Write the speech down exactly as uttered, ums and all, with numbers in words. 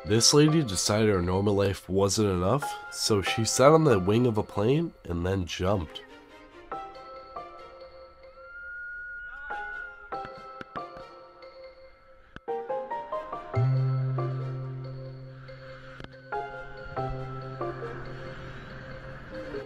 This lady decided her normal life wasn't enough, so she sat on the wing of a plane and then jumped.